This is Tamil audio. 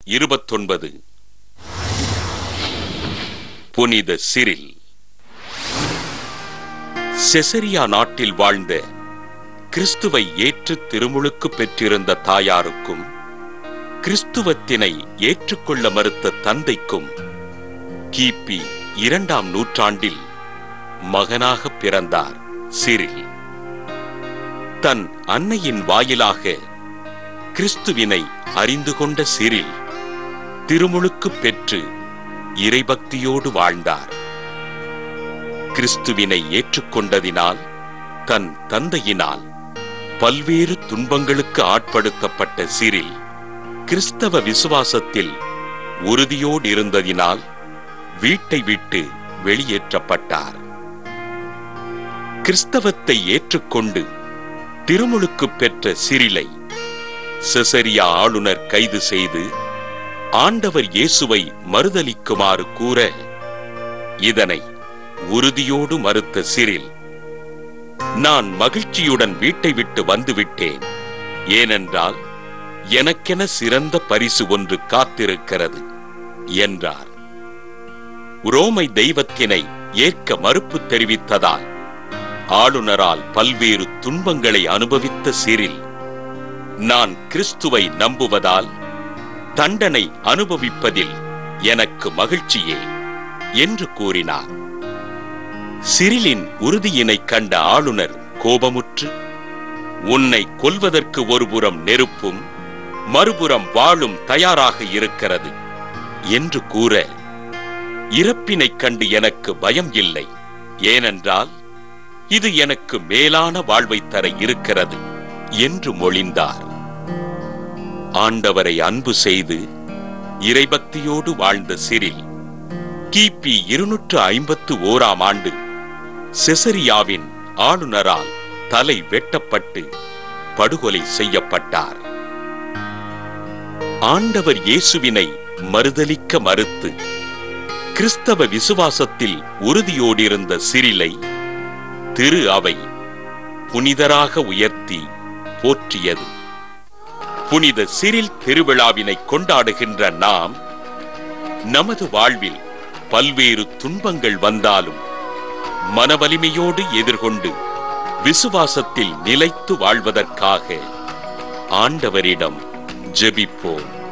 29 புனித சிரில். செசரியா நாட்டில் வாழ்ந்த கிறிஸ்துவை ஏற்று திருமுழுக்கு பெற்றிருந்த தாயாருக்கும் கிறிஸ்துவத்தினை ஏற்றுக்கொள்ள மறுத்த தந்தைக்கும் கிபி 2ஆம் நூற்றாண்டில் மகனாக பிறந்தார் சிரில். தன் அன்னையின் வாயிலாக கிறிஸ்துவினை அறிந்து கொண்ட சிரில் திருமுழுக்கு பெற்று இறைபக்தியோடு வாழ்ந்தார். கிறிஸ்துவினை ஏற்றுக்கொண்டதினால் தன் தந்தையினால் பல்வேறு துன்பங்களுக்கு ஆட்படுத்தப்பட்ட சிரில் கிறிஸ்தவ விசுவாசத்தில் உறுதியோடு இருந்ததினால் வீட்டை விட்டு வெளியேற்றப்பட்டார். கிறிஸ்தவத்தை ஏற்றுக்கொண்டு திருமுழுக்கு பெற்ற சிரிலை செசரியா ஆளுநர் கைது செய்து ஆண்டவர் இயேசுவை மறுதலிக்குமாறு கூற, இதனை உறுதியோடு மறுத்த சிரில், நான் மகிழ்ச்சியுடன் வீட்டை விட்டு வந்துவிட்டேன், ஏனென்றால் எனக்கென சிறந்த பரிசு ஒன்று காத்திருக்கிறது என்றார். ரோமை தெய்வத்தினை ஏற்க மறுப்பு தெரிவித்ததால் ஆளுநரால் பல்வேறு துன்பங்களை அனுபவித்த சிரில், நான் கிறிஸ்துவை நம்புவதால் தண்டனை அனுபவிப்பதில் எனக்கு மகிழ்ச்சியே என்று கூறினார். சிரிலின் உறுதியினை கண்ட ஆளுநர் கோபமுற்று, உன்னை கொல்வதற்கு ஒருபுறம் நெருப்பும் மறுபுறம் வாளும் தயாராக இருக்கிறது என்று கூற, இறப்பினை கண்டு எனக்கு பயம் இல்லை, ஏனென்றால் இது எனக்கு மேலான வாழ்வை தர இருக்கிறது என்று மொழிந்தார். ஆண்டவரை அன்பு செய்து இறைபக்தியோடு வாழ்ந்த சிரில் கிபி 251ஆம் ஆண்டு செசரியாவின் ஆளுநரால் தலை வெட்டப்பட்டு படுகொலை செய்யப்பட்டார். ஆண்டவர் இயேசுவினை மறுதலிக்க மறுத்து கிறிஸ்தவ விசுவாசத்தில் உறுதியோடிருந்த சிரிலை திரு அவை புனிதராக உயர்த்தி போற்றியது. புனித சிரில் திருவிழாவினை கொண்டாடுகின்ற நாம், நமது வாழ்வில் பல்வேறு துன்பங்கள் வந்தாலும் மனவலிமையோடு எதிர்கொண்டு விசுவாசத்தில் நிலைத்து வாழ்வதற்காக ஆண்டவரிடம் ஜெபிப்போம்.